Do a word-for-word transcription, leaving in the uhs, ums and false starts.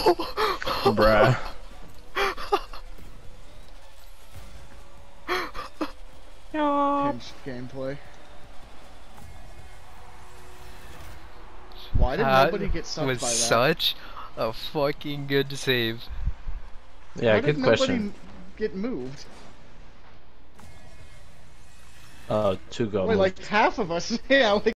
Bruh. Pinched gameplay. Why did That nobody get sucked was by that? such a fucking good save. Yeah, Why good did question. nobody get moved? Uh, two go. Wait, like half of us. Yeah, like